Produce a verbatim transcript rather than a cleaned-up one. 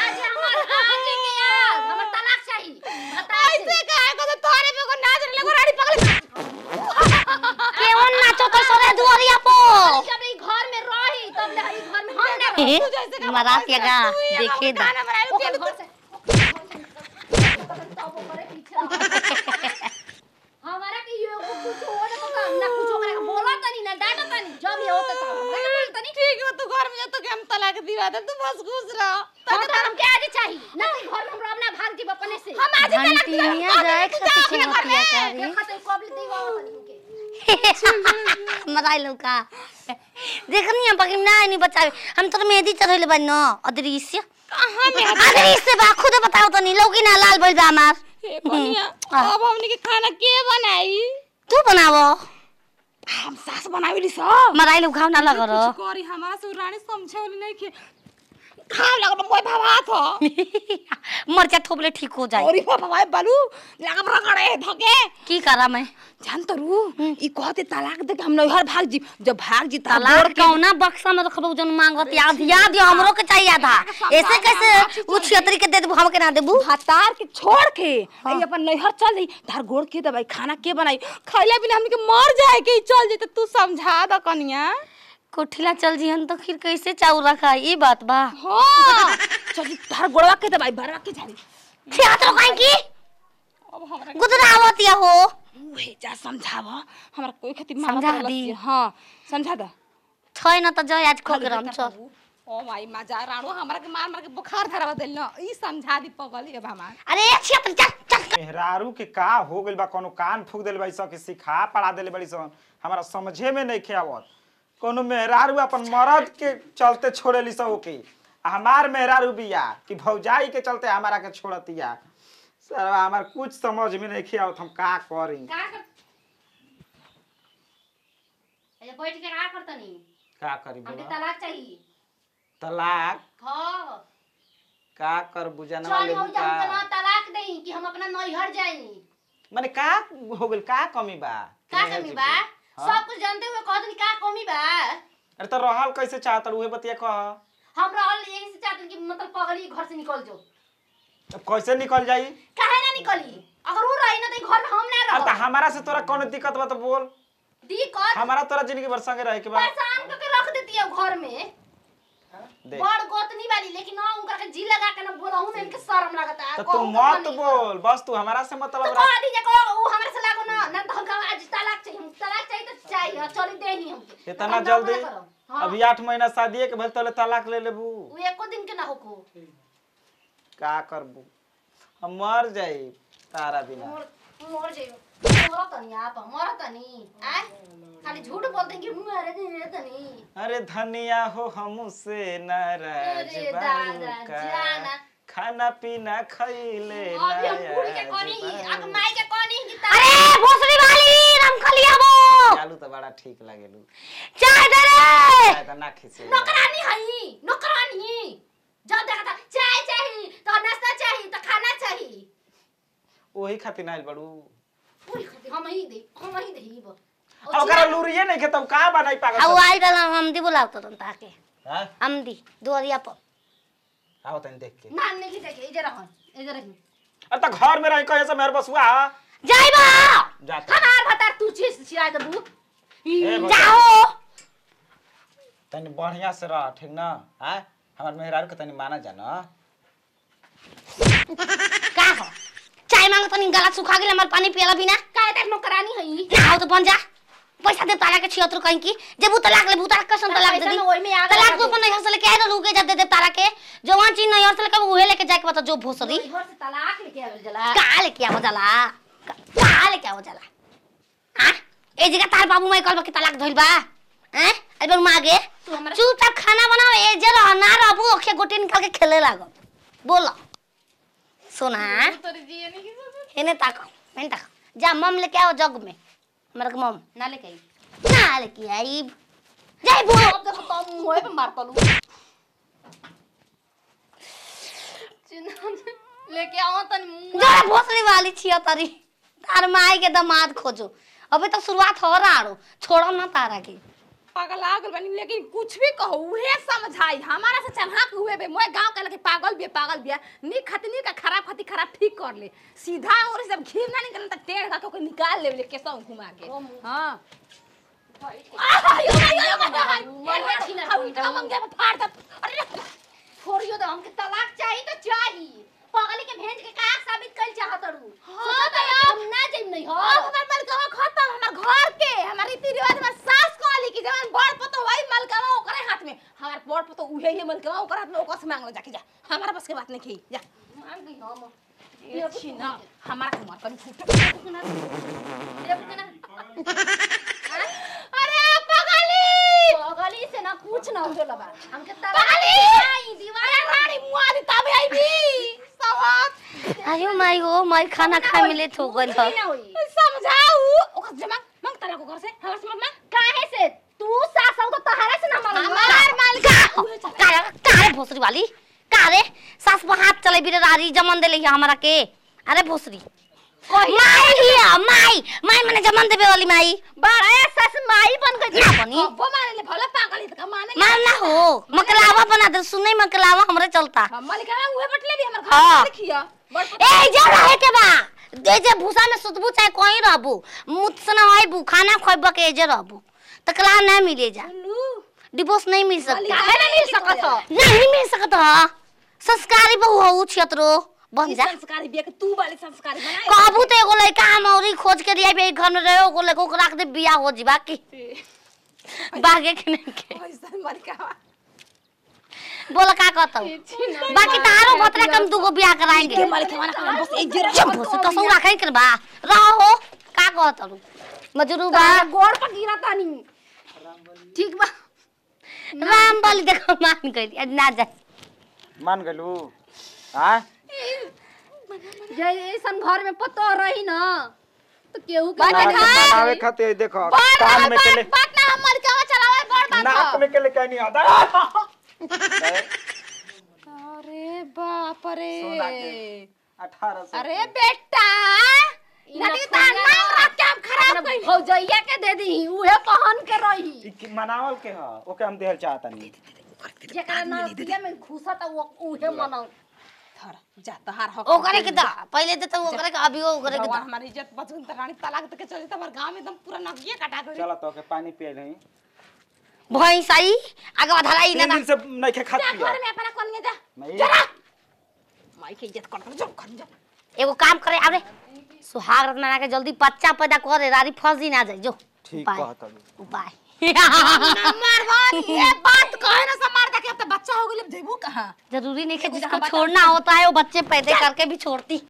आज हमर आज के यार हमर तलाक चाहिए बता ऐसे काहे को तो तोरे पे को नाच रे लगो रानी पगल केवन नाचो तो सोरे दुआरिया पो जब ई घर में रही तब ले ई घर में हम ना रही तू जैसे का मरात लगा देखे दा गाना मराई ओकर घर से तब करे पीछे हमारा के ये कुछ और तो काम ना कुछ करे बोला तनी ना डाटा तनी जब ये होता तो हमरा के बोल तनी ठीक है तू घर में जा तो के हम तलाक दिवा दे तू बस खुश रह तो हम के आज चाहिए ना कि घर में हमरा अपना भाग जीव अपने से हम आज तलाक घंटिया जाए खती होतिया करी देखा तो कब दीवा तनी के मराई लौका देखनी हम पकिम ना नहीं बचावे हम तो मेहंदी चढ़ले बन न अदृश्य कहां में अदृश्य बा खुद बताओ तो नहीं लौकी ना लाल भइल बा हमार हे कनिया अब हमनी के खाना के बनाई तू बनावो हम सास बनावेली सब मराई लौका ना लगर कुछ करी हमारा से रानी समझेवली नहीं के खाव लगब मोय भावा था मरचा थोपले ठीक हो जाए और बाबा भाई बालू लगब रगड़े धके की करा मैं जान तो रू ई कहते तलाक दे के हम नैहर भाग जी जब भाग जी तलाक कौना बक्सा में रखबो जन मांगत याद याद दियो हमरो के चाहिए आधा ऐसे कैसे उ छियतरी के दे देबो हम के ना देबो भातार के छोड़ के ई अपन नैहर चल जाई धार गोड़ के दबाई खाना के बनाई खइला बिना हमनी के मर जाए के चल जाई त तू समझा द कनिया कोठिला चल जी हन तो फिर कैसे चाउ रखा ई बात बा हां चल धार गोड़वा के दबाई भरवा के झाड़ी छियात रो काई की अब हमरा गुदरावतिया हो उहे जा समझाव हमरा कोई खती समझा दी। हां समझा द छै न त जय आज खोगरम चल ओ माई मजा राणो हमरा के मार मार के बुखार धरवा देल न ई समझा दी पगल अब हमार अरे छियत चल चल मेहरारू के का हो गइल बा कोनो कान फूक देल बा सब के सिखा पढ़ा देले बड़ी सन हमरा समझे में नहीं आवत कोनो मेहरारू अपन मर्द के चलते छोड़ेली सब ओके हमार मेहरारू बिया कि भौजाई के चलते हमारा के छोड़तिया सर हमार कुछ समझ में नहीं आवत हम का करी का कर ए बैठ के का करतनी का करी हमके बोला तलाक चाहिए तलाक हां का कर बुझाना चल वाले हो का जा हम तलाक देई कि हम अपना नैहर जाई माने का हो गइल का कमी बा का कमी बा सब कुछ जानते हुए कहत का कमी बा अरे तो रहल कैसे चाहत उहे बतिया कह हम रहल यही से चाहते कि मतलब पगली घर से निकल जो अब कैसे निकल जाई काहे ना निकली अगर वो रही ना तो घर में हम ना अरे रहो तो हमारा से तोरा कौन दिक्कत बा तो बोल दिक्कत हमारा तोरा जिंदगी भर संगे रहे के बा परेशान करके रख देती है घर में देख बड़ गोतनी वाली लेकिन ना उनका के जी लगा के ना बोलहु ना इनके शर्म लगता है तो तू मत बोल बस तू हमारा से तो मतलब रख कह दीजिए को वो हमरा से लागो ना ना तो हम आज तलाक चाहिए हम तलाक चाहिए तो चाहिए चल दे ही हमके इतना जल्दी अभी आठ महीना शादी के भइल तले तलाक ले लेबू वो एको दिन के ना होको का करबू हम मर जाई तारा बिना मोर मोर जाइयो मोर तनी आप मोर तनी आ खाली झूठ बोलते हैं कि मर गए तनी अरे धनिया हो हमसे नाराज अरे बारू दादा का जाना खाना पीना खइले अभी हम पूरी के कोनी आग माई के कोनी कि अरे भोसड़ी वाली राम खलिया वो चालू तो बड़ा ठीक लागेलू चाय दे रे चाय तो ना खिसे नौकरानी हई नौकरानी जब देखा था चाय चाहिए तो नाश्ता चाहिए तो खाना चाहिए ओही खातिर नाइल बड़ू पूरी खातिर हम ही दे हम ही देही अब ओकरा लूरिए नहीं खेतब का बनाई पागल अब आई डाला हम दी बुलाव तो ताके हां हम दी दुआरिया पर आओ तनी देख के ना नहीं देखे इधर रह इधर रही अरे तो घर में रह कहे से मेहर बसुआ जाइबा जाता हमार भता तू चीज चिरा देबू ए भैया, जाओ तनी बढ़िया से रह ठीक ना हां हमर मेहरारू के तनी माना जाना का हो चाय मांगो तनी गला सुखा गेल हमर पानी पियला बिना काहे तक नौकरानी हई जाओ तो बन जा पैसा दे तारा के छियत्र कहीं की जब वो तलाक ले भूतार कसम तलाक दे दी ओई में आ तलाक तो अपन नहीं हंसले के आइल लूके जब दे दे तारा के जवान चीज नहीं हंसले कब उहे लेके जाके बता जो भोसरी घर से तलाक लेके आवे जला का लेके आवो जाला का लेके आवो जाला हां ए जगह तार बाबू मैं कहल के तलाक धइल बा हैं अबे मागे तू हमरा चुपचाप खाना बनाओ ए जे रह ना रहबू ओखे गोटी निकाल के खेले लागो बोल सुना तोरी जी नहीं हेने ताको मैंने ताको जा मम लेके आओ जग में हमरा के मम ना लेके आई ना लेके आई जाई बो अब देखो तो मोए पे मार तलू चिन्ह लेके आओ तन जरा भोसड़ी वाली छिया तारी तार माई के दामाद खोजो अबे तो शुरुआत हो रहा छोड़ो ना तारा के पागल आ गल बनी लेकिन कुछ भी कहो उहे समझाई हमारा से चढ़ा के हुए बे मोय गांव के लगे पागल बे पागल बिया नी खतनी का खराब खती खराब ठीक कर ले सीधा और सब घिर ना निकल त टेढ़ का के निकाल ले केसों घुमा के हां छोड़ियो तो हमके तलाक चाहिए तो चाहिए पागल के भेज के का साबित कर चाहत रू हां तो हम ना जाइम नहीं हो हमर मलकवा खत्म हमर घर के हमर रीति रिवाज में सास कहली कि जवान बड़ पतो वही मलकवा ओकरे हाथ में हमर बड़ पतो उहे ही मलकवा ओकर हाथ में ओकर से मांग ले जाके जा हमारा बस के बात नहीं खई जा मांग गई हम ये छिना हमारा कुमार कनी फूट अरे पगली पागली से ना कुछ ना हो लबा हमके तलाक पगली चाहिए दीवार रानी मुआ दी तब आईबी सवात आयो माई हो माई खाना खाए में लेट हो गइल ह समझाऊ ओकर जमा मांग तला को घर से हमर से मांग काहे से तू सास हो तो तहारा से ना मालूम हमार मालिका का का भोसरी वाली का रे सास पर हाथ चले बिरे रारी जमन देले हमरा के अरे भोसरी माई हिया माई माई मने जमन देबे वाली माई बड़ा सास माई बन गई ना बनी वो माने ले भला पागल त माने मान ना हो मकलावा बना दे सुनै मकलावा हमरे चलता मलिका उहे बटले भी हमर हाँ। घर देखिया ए जा रहे के बा दे जे भूसा में सुतबू चाहे कोई रहबू मुत सना आइबू खाना खइबा के जे रहबू तकला ना मिले जा डिवोर्स नहीं मिल सकता काहे ना मिल सकत नहीं मिल सकता संस्कारी बहु हो छतरो बन जा संस्कारी बिया के तू वाली संस्कारी बनाई कहबू तो एगो लइका हम औरी खोज के दिया बे घर में रहे ओगो लइका को रख दे बियाह हो जी बाकी बागे के नहीं के ऐसा मलिका बोल का कहता बाकी तारो भतरा कम दूगो बियाह कराएंगे मलिका वाला बस एक जरा जब भोसे कसौ रखे के बा रहो का कहता रू मजरू बा गोड़ पर गिरा तानी ठीक बा राम बलि देखो मान गइली आज ना जा मान गलू हां जे ऐसन घर में पतो रही ना तो केहू के बात नाक खा। बनावे खातिर देखो बात कान में के ले बात ना हम मलिका चलावे बड़ बात नाक में के ले कहनी आता अरे बाप रे सोना के अठारह सौ अरे बेटा नदी ता नाम रख के हम खराब अपने कइली भौजैया के दे दी उहे पहन के रही ई कि मनावल के ह ओके हम देहल चाहता नहीं जेकरा नदिया में घुसा त वो उहे मनाओ थर जा तहार हक ओकरे के दा पहले दे तो ओकरे के अभी ओकरे के दा भगवान हमारी इज्जत बचन त रानी तलाक तक चले त हमर गांव में एकदम पूरा नगिए काटा गई चला तो के पानी पिए नहीं भैंस आई आगे धलाई तीन ना दिन से नहीं खे खात जा पिया घर में अपना कोन जा नहीं जरा माई के इज्जत कर जो कर जा एगो काम करे आबरे सुहाग रत्न ना के जल्दी बच्चा पैदा करे रारी फंसी ना जाए जो ठीक उपाय कहता तू उपाय मरवान ये बात कहे ना समार दे के अब तो बच्चा हो गेल अब जेबू कहां जरूरी नहीं है जिसको छोड़ना होता है वो बच्चे पैदा करके भी छोड़ती